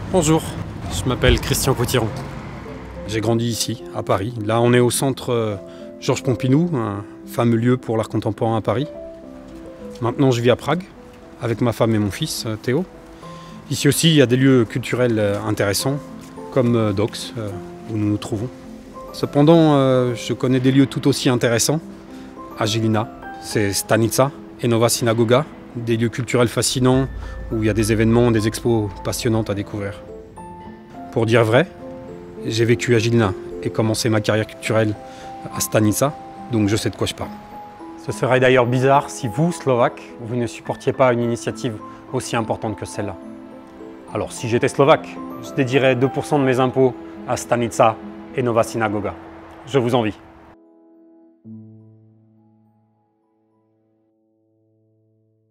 Bonjour, je m'appelle Christian Potiron. J'ai grandi ici, à Paris. Là, on est au centre Georges Pompidou, un fameux lieu pour l'art contemporain à Paris. Maintenant, je vis à Prague, avec ma femme et mon fils, Théo. Ici aussi, il y a des lieux culturels intéressants, comme Dox, où nous nous trouvons. Cependant, je connais des lieux tout aussi intéressants. À Žilina, c'est Stanica et Nova Synagoga, des lieux culturels fascinants où il y a des événements, des expos passionnantes à découvrir. Pour dire vrai, j'ai vécu à Žilina et commencé ma carrière culturelle à Stanica, donc je sais de quoi je parle. Ce serait d'ailleurs bizarre si vous, Slovaques, vous ne supportiez pas une initiative aussi importante que celle-là. Alors si j'étais Slovaque, je dédierais 2% de mes impôts à Stanica et Nova Synagoga. Je vous envie.